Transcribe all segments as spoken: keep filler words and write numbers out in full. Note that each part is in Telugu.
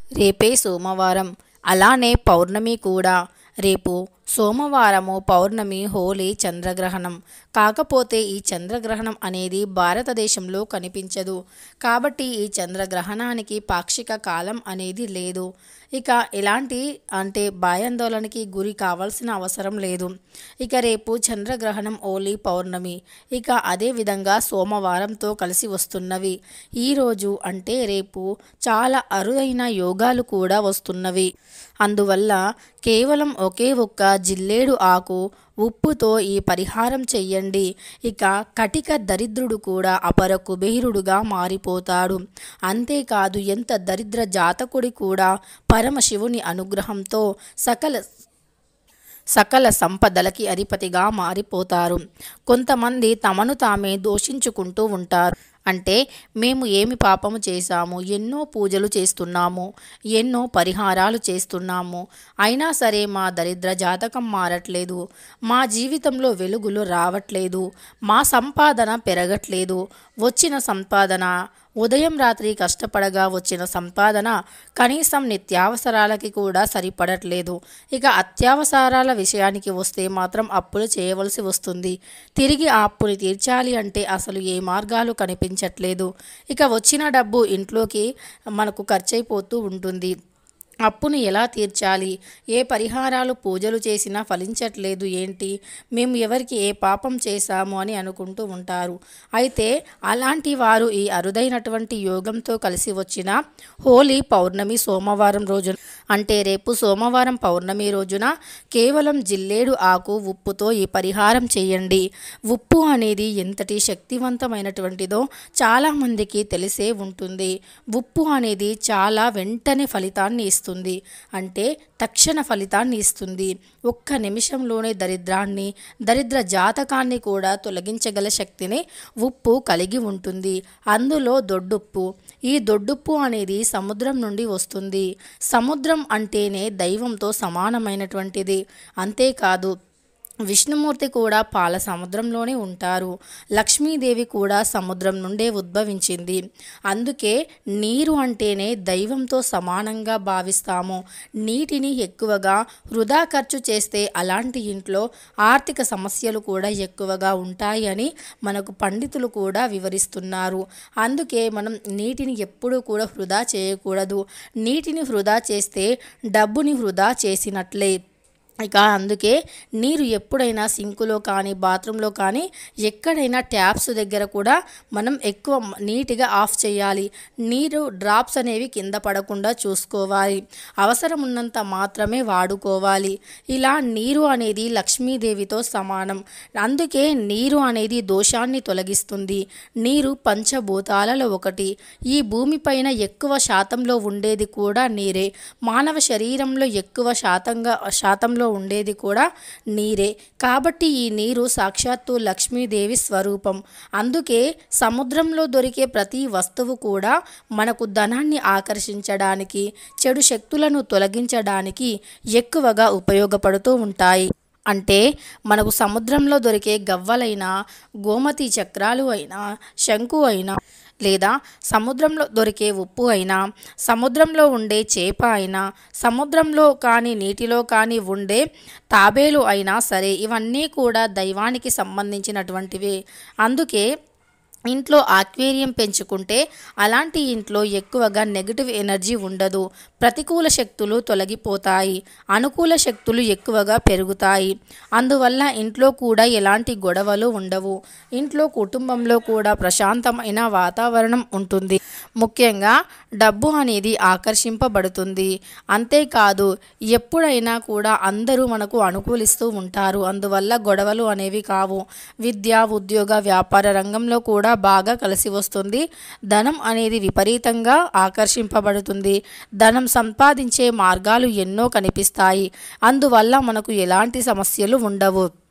రేపే సోమవారం, అలానే పౌర్ణమి కూడా. రేపు సోమవారము పౌర్ణమి, హోలీ, చంద్రగ్రహణం. కాకపోతే ఈ చంద్రగ్రహణం అనేది భారతదేశంలో కనిపించదు. కాబట్టి ఈ చంద్రగ్రహణానికి పాక్షిక కాలం అనేది లేదు. ఇక ఎలాంటి అంటే భయాందోళనకి గురి కావాల్సిన అవసరం లేదు. ఇక రేపు చంద్రగ్రహణం, హోలీ, పౌర్ణమి, ఇక అదేవిధంగా సోమవారంతో కలిసి వస్తున్నవి. ఈరోజు అంటే రేపు చాలా అరుదైన యోగాలు కూడా వస్తున్నవి. అందువల్ల కేవలం ఒకే ఒక్క జిల్లేడు ఆకు ఉప్పుతో ఈ పరిహారం చెయ్యండి. ఇక కటిక దరిద్రుడు కూడా అపర కుబేరుడుగా మారిపోతాడు. అంతేకాదు ఎంత దరిద్ర జాతకుడి కూడా పరమశివుని అనుగ్రహంతో సకల సకల సంపదలకి అధిపతిగా మారిపోతారు. కొంతమంది తమను తామే దూషించుకుంటూ ఉంటారు. అంటే మేము ఏమి పాపము చేశాము, ఎన్నో పూజలు చేస్తున్నాము, ఎన్నో పరిహారాలు చేస్తున్నాము, అయినా సరే మా దరిద్ర జాతకం మారట్లేదు, మా జీవితంలో వెలుగులు రావట్లేదు, మా సంపాదన పెరగట్లేదు, వచ్చిన సంపాదన ఉదయం రాత్రి కష్టపడగా వచ్చిన సంపాదన కనీసం నిత్యావసరాలకి కూడా సరిపడట్లేదు. ఇక అత్యవసరాల విషయానికి వస్తే మాత్రం అప్పులు చేయవలసి వస్తుంది. తిరిగి ఆ అప్పుని తీర్చాలి అంటే అసలు ఏ మార్గాలు కనిపించట్లేదు. ఇక వచ్చిన డబ్బు ఇంట్లోకి మనకు ఖర్చయిపోతూ ఉంటుంది. అప్పును ఎలా తీర్చాలి, ఏ పరిహారాలు పూజలు చేసినా ఫలించట్లేదు, ఏంటి మేము ఎవరికి ఏ పాపం చేశాము అని అనుకుంటూ ఉంటారు. అయితే అలాంటి వారు ఈ అరుదైనటువంటి యోగంతో కలిసి వచ్చిన హోలీ, పౌర్ణమి, సోమవారం రోజున అంటే రేపు సోమవారం పౌర్ణమి రోజున కేవలం జిల్లేడు ఆకు ఉప్పుతో ఈ పరిహారం చేయండి. ఉప్పు అనేది ఎంతటి శక్తివంతమైనటువంటిదో చాలామందికి తెలిసే ఉంటుంది. ఉప్పు అనేది చాలా వెంటనే ఫలితాన్ని ఇస్తుంది. అంటే తక్షణ ఫలితాన్ని ఇస్తుంది. ఒక్క నిమిషంలోనే దరిద్రాన్ని, దరిద్ర జాతకాన్ని కూడా తొలగించగల శక్తిని ఉప్పు కలిగి ఉంటుంది. అందులో దొడ్డుప్పు. ఈ దొడ్డుప్పు అనేది సముద్రం నుండి వస్తుంది. సముద్రం అంటేనే దైవంతో సమానమైనటువంటిది. అంతేకాదు విష్ణుమూర్తి కూడా పాల సముద్రంలోనే ఉంటారు. లక్ష్మీదేవి కూడా సముద్రం నుండే ఉద్భవించింది. అందుకే నీరు అంటేనే దైవంతో సమానంగా భావిస్తాము. నీటిని ఎక్కువగా వృధా ఖర్చు చేస్తే అలాంటి ఇంట్లో ఆర్థిక సమస్యలు కూడా ఎక్కువగా ఉంటాయి అని మనకు పండితులు కూడా వివరిస్తున్నారు. అందుకే మనం నీటిని ఎప్పుడూ కూడా వృధా చేయకూడదు. నీటిని వృధా చేస్తే డబ్బుని వృధా చేసినట్లే. ఇక అందుకే నీరు ఎప్పుడైనా సింకులో కానీ బాత్రూంలో కానీ ఎక్కడైనా ట్యాప్స్ దగ్గర కూడా మనం ఎక్కువ నీట్గా ఆఫ్ చేయాలి. నీరు డ్రాప్స్ అనేవి కింద పడకుండా చూసుకోవాలి. అవసరం ఉన్నంత మాత్రమే వాడుకోవాలి. ఇలా నీరు అనేది లక్ష్మీదేవితో సమానం. అందుకే నీరు అనేది దోషాన్ని తొలగిస్తుంది. నీరు పంచభూతాలలో ఒకటి. ఈ భూమిపైన ఎక్కువ శాతంలో ఉండేది కూడా నీరే. మానవ శరీరంలో ఎక్కువ శాతంగా శాతంలో ఉండేది కూడా నీరే. కాబట్టి ఈ నీరు సాక్షాత్తు లక్ష్మీదేవి స్వరూపం. అందుకే సముద్రంలో దొరికే ప్రతి వస్తువు కూడా మనకు ధనాన్ని ఆకర్షించడానికి, చెడు శక్తులను తొలగించడానికి ఎక్కువగా ఉపయోగపడుతూ ఉంటాయి. అంటే మనకు సముద్రంలో దొరికే గవ్వలైనా, గోమతి చక్రాలు అయినా, శంకు అయినా, లేదా సముద్రంలో దొరికే ఉప్పు అయినా, సముద్రంలో ఉండే చేప అయినా, సముద్రంలో కానీ నీటిలో కానీ ఉండే తాబేలు అయినా సరే ఇవన్నీ కూడా దైవానికి సంబంధించినటువంటివి. అందుకే ఇంట్లో ఆక్వేరియం పెంచుకుంటే అలాంటి ఇంట్లో ఎక్కువగా నెగిటివ్ ఎనర్జీ ఉండదు. ప్రతికూల శక్తులు తొలగిపోతాయి, అనుకూల శక్తులు ఎక్కువగా పెరుగుతాయి. అందువల్ల ఇంట్లో కూడా ఎలాంటి గొడవలు ఉండవు. ఇంట్లో కుటుంబంలో కూడా ప్రశాంతమైన వాతావరణం ఉంటుంది. ముఖ్యంగా డబ్బు అనేది ఆకర్షింపబడుతుంది. అంతేకాదు ఎప్పుడైనా కూడా అందరూ మనకు అనుకూలిస్తూ ఉంటారు. అందువల్ల గొడవలు అనేవి కావు. విద్య, ఉద్యోగ, వ్యాపార రంగంలో కూడా బాగా కలిసి వస్తుంది. ధనం అనేది విపరీతంగా ఆకర్షింపబడుతుంది. ధనం సంపాదించే మార్గాలు ఎన్నో కనిపిస్తాయి. అందువల్ల మనకు ఎలాంటి సమస్యలు ఉండవు.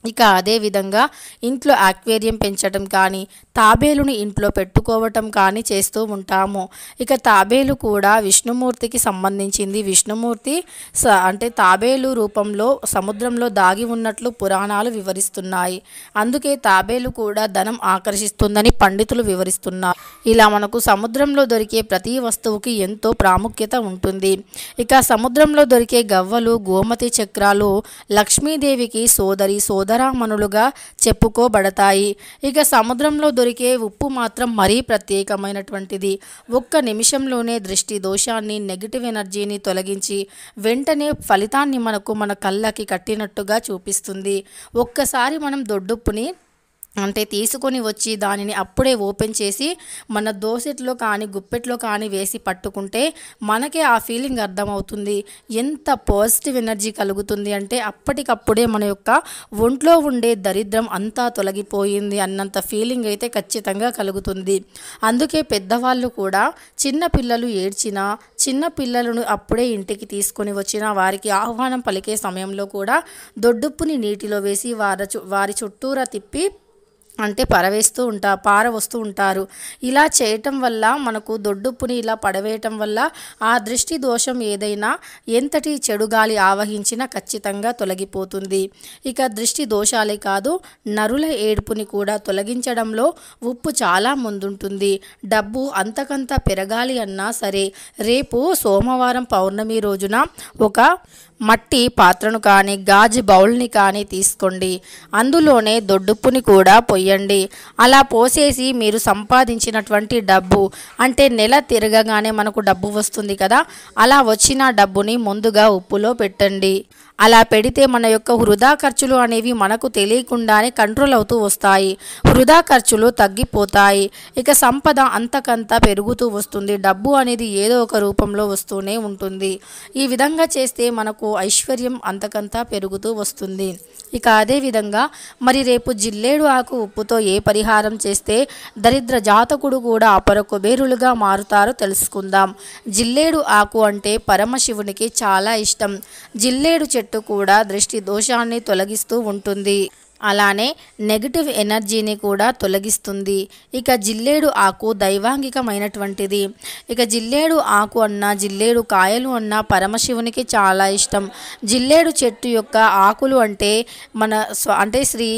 ఇక అదేవిధంగా ఇంట్లో ఆక్వేరియం పెంచడం కానీ తాబేలుని ఇంట్లో పెట్టుకోవటం కానీ చేస్తూ ఉంటాము. ఇక తాబేలు కూడా విష్ణుమూర్తికి సంబంధించింది. విష్ణుమూర్తి స అంటే తాబేలు రూపంలో సముద్రంలో దాగి ఉన్నట్లు పురాణాలు వివరిస్తున్నాయి. అందుకే తాబేలు కూడా ధనం ఆకర్షిస్తుందని పండితులు వివరిస్తున్నారు. ఇలా మనకు సముద్రంలో దొరికే ప్రతి వస్తువుకి ఎంతో ప్రాముఖ్యత ఉంటుంది. ఇక సముద్రంలో దొరికే గవ్వలు, గోమతి చక్రాలు లక్ష్మీదేవికి సోదరి సోదరామణులుగా చెప్పుకోబడతాయి. ఇక సముద్రంలో దొరికే ఉప్పు మాత్రం మరీ ప్రత్యేకమైనటువంటిది. ఒక్క నిమిషంలోనే దృష్టి దోషాన్ని, నెగిటివ్ ఎనర్జీని తొలగించి వెంటనే ఫలితాన్ని మనకు మన కళ్ళకి కట్టినట్టుగా చూపిస్తుంది. ఒక్కసారి మనం దొడ్డుప్పుని అంటే తీసుకొని వచ్చి దానిని అప్పుడే ఓపెన్ చేసి మన దోసెట్లో కానీ గుప్పెట్లో కానీ వేసి పట్టుకుంటే మనకే ఆ ఫీలింగ్ అర్థమవుతుంది. ఎంత పాజిటివ్ ఎనర్జీ కలుగుతుంది అంటే అప్పటికప్పుడే మన యొక్క ఒంట్లో ఉండే దరిద్రం అంతా తొలగిపోయింది అన్నంత ఫీలింగ్ అయితే ఖచ్చితంగా కలుగుతుంది. అందుకే పెద్దవాళ్ళు కూడా చిన్న పిల్లలు ఏడ్చినా, చిన్న పిల్లలను అప్పుడే ఇంటికి తీసుకొని వచ్చిన వారికి ఆహ్వానం పలికే సమయంలో కూడా దొడ్డుప్పుని నీటిలో వేసి వారి వారి చుట్టూరా తిప్పి అంటే పరవేస్తూ ఉంటా పార వస్తూ ఉంటారు. ఇలా చేయటం వల్ల మనకు దొడ్డుప్పుని ఇలా పడవేయటం వల్ల ఆ దృష్టి దోషం ఏదైనా ఎంతటి చెడు గాలి ఆవహించినా ఖచ్చితంగా తొలగిపోతుంది. ఇక దృష్టి దోషాలే కాదు, నరుల ఏడుపుని కూడా తొలగించడంలో ఉప్పు చాలా ముందుంటుంది. డబ్బు అంతకంత పెరగాలి అన్నా సరే రేపు సోమవారం పౌర్ణమి రోజున ఒక మట్టి పాత్రను కానీ గాజు బౌల్ని కానీ తీసుకోండి. అందులోనే దొడ్డుప్పుని కూడా పొయ్యండి. అలా పోసేసి మీరు సంపాదించినటువంటి డబ్బు అంటే నెల తిరగగానే మనకు డబ్బు వస్తుంది కదా, అలా వచ్చిన డబ్బుని ముందుగా ఉప్పులో పెట్టండి. అలా పెడితే మన యొక్క వృధా ఖర్చులు అనేవి మనకు తెలియకుండానే కంట్రోల్ అవుతూ వస్తాయి. వృధా ఖర్చులు తగ్గిపోతాయి. ఇక సంపద అంతకంతా పెరుగుతూ వస్తుంది. డబ్బు అనేది ఏదో ఒక రూపంలో వస్తూనే ఉంటుంది. ఈ విధంగా చేస్తే మనకు ఐశ్వర్యం అంతకంతా పెరుగుతూ వస్తుంది. ఇక అదేవిధంగా మరి రేపు జిల్లేడు ఆకు ఉప్పుతో ఏ పరిహారం చేస్తే దరిద్ర జాతకుడు కూడా అపర కుబేరులుగా మారుతారో తెలుసుకుందాం. జిల్లేడు ఆకు అంటే పరమశివునికి చాలా ఇష్టం. జిల్లేడు చెట్టు కూడా దృష్టి దోషాన్ని తొలగిస్తూ ఉంటుంది. అలానే నెగిటివ్ ఎనర్జీని కూడా తొలగిస్తుంది. ఇక జిల్లేడు ఆకు దైవాంగికమైనటువంటిది. ఇక జిల్లేడు ఆకు అన్న జిల్లేడు కాయలు అన్న పరమశివునికి చాలా ఇష్టం. జిల్లేడు చెట్టు యొక్క ఆకులు అంటే మన స్వ అంటే శ్రీ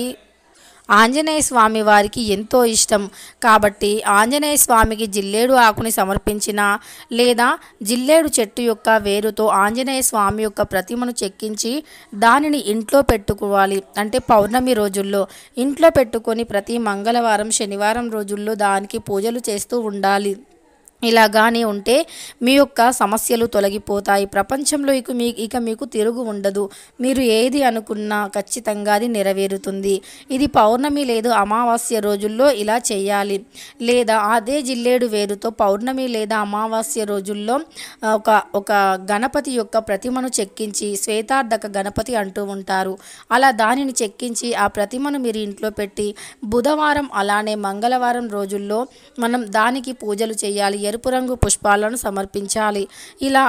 ఆంజనేయ స్వామి వారికి ఎంతో ఇష్టం. కాబట్టి ఆంజనేయ స్వామికి జిల్లేడు ఆకుని సమర్పించిన లేదా జిల్లేడు చెట్టు యొక్క వేరుతో ఆంజనేయ స్వామి యొక్క ప్రతిమను చెక్కించి దానిని ఇంట్లో పెట్టుకోవాలి. అంటే పౌర్ణమి రోజుల్లో ఇంట్లో పెట్టుకొని ప్రతి మంగళవారం శనివారం రోజుల్లో దానికి పూజలు చేస్తూ ఉండాలి. ఇలా కానీ ఉంటే మీ యొక్క సమస్యలు తొలగిపోతాయి. ప్రపంచంలో ఇక మీ ఇక మీకు తిరుగు ఉండదు. మీరు ఏది అనుకున్నా ఖచ్చితంగా అది నెరవేరుతుంది. ఇది పౌర్ణమి లేదు అమావాస్య రోజుల్లో ఇలా చేయాలి. లేదా అదే జిల్లేడు వేరుతో పౌర్ణమి లేదా అమావాస్య రోజుల్లో ఒక ఒక గణపతి యొక్క ప్రతిమను చెక్కించి శ్వేతార్ధక గణపతి అంటూ ఉంటారు. అలా దానిని చెక్కించి ఆ ప్రతిమను మీరు ఇంట్లో పెట్టి బుధవారం అలానే మంగళవారం రోజుల్లో మనం దానికి పూజలు చేయాలి. ఎరుపు రంగు పుష్పాలను సమర్పించాలి. ఇలా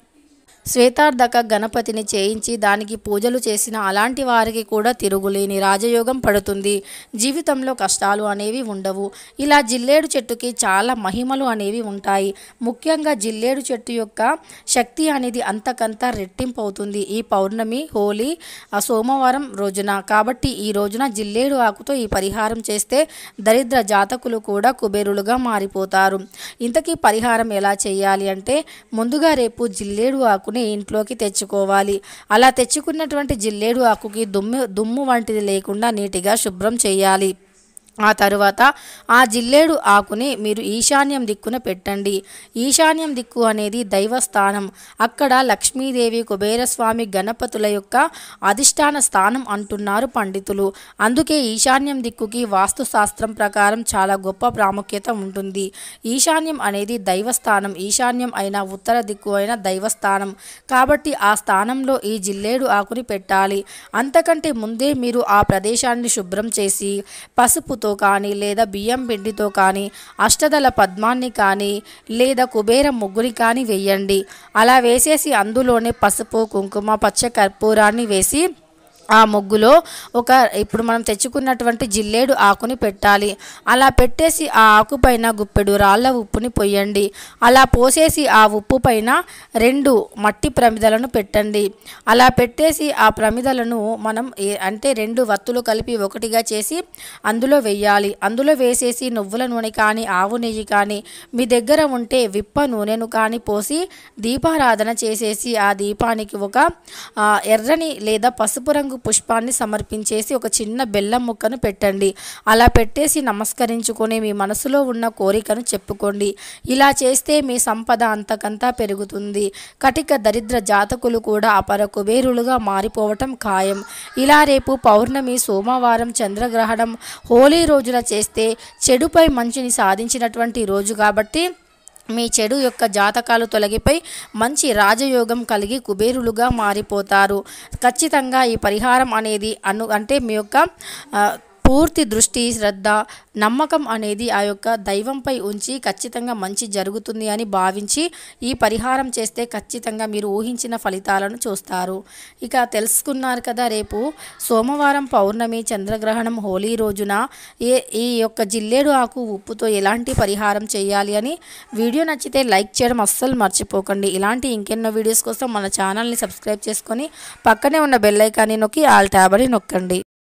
శ్వేతార్ధక గణపతిని చేయించి దానికి పూజలు చేసిన అలాంటి వారికి కూడా తిరుగులేని రాజయోగం పడుతుంది. జీవితంలో కష్టాలు అనేవి ఉండవు. ఇలా జిల్లేడు చెట్టుకి చాలా మహిమలు అనేవి ఉంటాయి. ముఖ్యంగా జిల్లేడు చెట్టు యొక్క శక్తి అనేది అంతకంతా రెట్టింపు అవుతుంది ఈ పౌర్ణమి, హోలీ, సోమవారం రోజున. కాబట్టి ఈ రోజున జిల్లేడు ఆకుతో ఈ పరిహారం చేస్తే దరిద్ర జాతకులు కూడా కుబేరులుగా మారిపోతారు. ఇంతకీ పరిహారం ఎలా చేయాలి అంటే ముందుగా రేపు జిల్లేడు ఆకు ఇంట్లోకి తెచ్చుకోవాలి. అలా తెచ్చుకున్నటువంటి జిల్లేడు ఆకుకి దుమ్ము దుమ్ము వంటిది లేకుండా నీటిగా శుభ్రం చేయాలి. ఆ తరువాత ఆ జిల్లేడు ఆకుని మీరు ఈశాన్యం దిక్కున పెట్టండి. ఈశాన్యం దిక్కు అనేది దైవస్థానం. అక్కడ లక్ష్మీదేవి, కుబేరస్వామి, గణపతుల యొక్క అధిష్టాన స్థానం అంటున్నారు పండితులు. అందుకే ఈశాన్యం దిక్కుకి వాస్తుశాస్త్రం ప్రకారం చాలా గొప్ప ప్రాముఖ్యత ఉంటుంది. ఈశాన్యం అనేది దైవస్థానం. ఈశాన్యం అయినా ఉత్తర దిక్కు అయినా దైవస్థానం. కాబట్టి ఆ స్థానంలో ఈ జిల్లేడు ఆకుని పెట్టాలి. అంతకంటే ముందే మీరు ఆ ప్రదేశాన్ని శుభ్రం చేసి పసుపు కానీ లేదా బియ్యం పిండితో కానీ అష్టదళ పద్మాన్ని కానీ లేదా కుబేర ముగ్గుని కానీ వేయండి. అలా వేసేసి అందులోనే పసుపు, కుంకుమ, పచ్చ కర్పూరాన్ని వేసి ఆ ముగ్గులో ఒక ఇప్పుడు మనం తెచ్చుకున్నటువంటి జిల్లేడు ఆకుని పెట్టాలి. అలా పెట్టేసి ఆ ఆకు పైన గుప్పెడు రాళ్ళ ఉప్పుని పొయ్యండి. అలా పోసేసి ఆ ఉప్పు పైన రెండు మట్టి ప్రమిదలను పెట్టండి. అలా పెట్టేసి ఆ ప్రమిదలను మనం అంటే రెండు వత్తులు కలిపి ఒకటిగా చేసి అందులో వెయ్యాలి. అందులో వేసేసి నువ్వుల నూనె కానీ ఆవు నెయ్యి కానీ మీ దగ్గర ఉంటే విప్ప నూనెను కానీ పోసి దీపారాధన చేసేసి ఆ దీపానికి ఒక ఎర్రని లేదా పసుపు రంగు పుష్పాన్ని సమర్పించేసి ఒక చిన్న బెల్లం ముక్కను పెట్టండి. అలా పెట్టేసి నమస్కరించుకొని మీ మనసులో ఉన్న కోరికను చెప్పుకోండి. ఇలా చేస్తే మీ సంపద అంతకంతా పెరుగుతుంది. కటిక దరిద్ర జాతకులు కూడా అపర కుబేరులుగా మారిపోవటం ఖాయం. ఇలా రేపు పౌర్ణమి, సోమవారం, చంద్రగ్రహణం, హోలీ రోజున చేస్తే చెడుపై మంచిని సాధించినటువంటి రోజు కాబట్టి మీ చెడు యొక్క జాతకాలు తొలగిపోయి మంచి రాజయోగం కలిగి కుబేరులుగా మారిపోతారు. ఖచ్చితంగా ఈ పరిహారం అనేది అను అంటే మీ యొక్క పూర్తి దృష్టి, శ్రద్ధ, నమ్మకం అనేది ఆ యొక్క దైవంపై ఉంచి ఖచ్చితంగా మంచి జరుగుతుంది అని భావించి ఈ పరిహారం చేస్తే ఖచ్చితంగా మీరు ఊహించిన ఫలితాలను చూస్తారు. ఇక తెలుసుకున్నారు కదా, రేపు సోమవారం, పౌర్ణమి, చంద్రగ్రహణం, హోలీ రోజున ఏ ఈ యొక్క జిల్లేడు ఆకు ఉప్పుతో ఎలాంటి పరిహారం చేయాలి అని. వీడియో నచ్చితే లైక్ చేయడం అస్సలు మర్చిపోకండి. ఇలాంటి ఇంకెన్నో వీడియోస్ కోసం మన ఛానల్ని సబ్స్క్రైబ్ చేసుకొని పక్కనే ఉన్న బెల్ ఐకాన్ని నొక్కి ఆల్ ట్యాబ్ అని నొక్కండి.